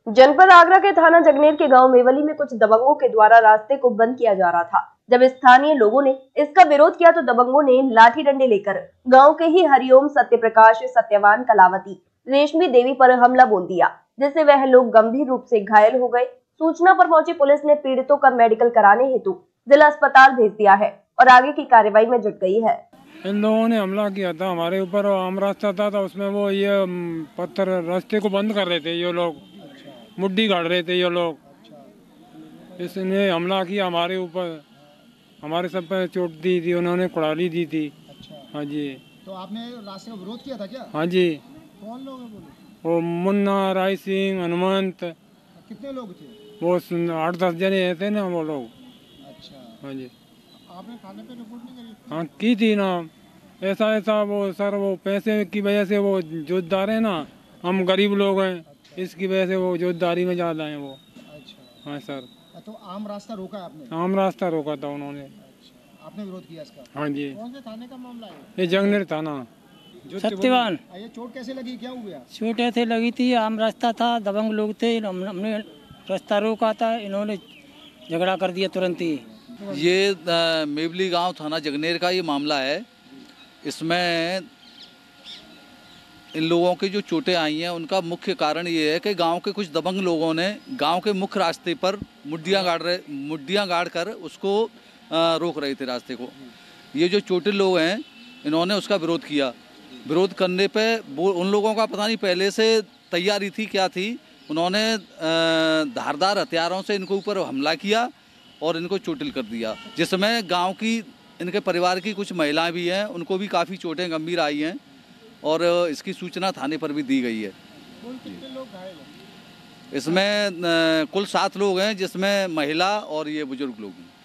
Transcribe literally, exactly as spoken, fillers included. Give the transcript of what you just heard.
जनपद आगरा के थाना जगनेर के गांव मेवली में कुछ दबंगों के द्वारा रास्ते को बंद किया जा रहा था। जब स्थानीय लोगों ने इसका विरोध किया तो दबंगों ने लाठी डंडे लेकर गांव के ही हरिओम, सत्यप्रकाश, सत्यवान, कलावती, रेशमी देवी पर हमला बोल दिया, जिससे वह लोग गंभीर रूप से घायल हो गए। सूचना पर पहुंची पुलिस ने पीड़ितों का मेडिकल कराने हेतु जिला अस्पताल भेज दिया है और आगे की कार्रवाई में जुट गई है। इन लोगों ने हमला किया था हमारे ऊपर, आम रास्ता था, था उसमें वो ये पत्थर रास्ते को बंद कर रहे थे, ये लोग मुड्डी गाड़ रहे थे ये लोग। इसने हमला किया हमारे ऊपर, हमारे सब पे चोट दी थी, उन्होंने कुड़ाली दी थी। अच्छा। हाँ जी। तो आपने रास्ते का विरोध किया था क्या? हाँ जी। कौन लोग हैं बोले? वो मुन्ना, राय सिंह, हनुमंत। कितने लोग थे? वो आठ दस जने थे ना वो लोग। अच्छा। हाँ जी। आपने थाने पे रिपोर्ट नहीं करी? हाँ की थी ना। ऐसा ऐसा वो सर, वो पैसे की वजह से वो जोतदार है ना, हम गरीब लोग हैं, इसकी वजह से वो जोतदारी में ज़्यादा हैं वो। अच्छा। हाँ सर। तो आम रास्ता रोका आपने? आम रास्ता रोका था उन्होंने। अच्छा। आपने विरोध किया इसका? हाँ जी। कौन से थाने का मामला है? ये जगनेर थाना। सत्यवान। ये चोट कैसे लगी, क्या हुआ? चोट ऐसे लगी थी, आम रास्ता था, दबंग लोग थे, हम- हमने रास्ता रोका था, इन्होंने झगड़ा कर दिया तुरंत ही। ये मेवली गांव थाना जगनेर का ये मामला है। इसमें इन लोगों की जो चोटें आई हैं उनका मुख्य कारण ये है कि गांव के कुछ दबंग लोगों ने गांव के मुख्य रास्ते पर मुड्डियां गाड़ रहे मुड्डियां गाड़ कर उसको रोक रहे थे रास्ते को। ये जो चोटिल लोग हैं इन्होंने उसका विरोध किया। विरोध करने पे वो उन लोगों का पता नहीं पहले से तैयारी थी क्या थी, उन्होंने धारदार हथियारों से इनको ऊपर हमला किया और इनको चोटिल कर दिया, जिसमें गांव की इनके परिवार की कुछ महिलाएं भी हैं, उनको भी काफ़ी चोटें गंभीर आई हैं और इसकी सूचना थाने पर भी दी गई है। कितने लोग घायल हैं? इसमें कुल सात लोग हैं, जिसमें महिला और ये बुजुर्ग लोग हैं।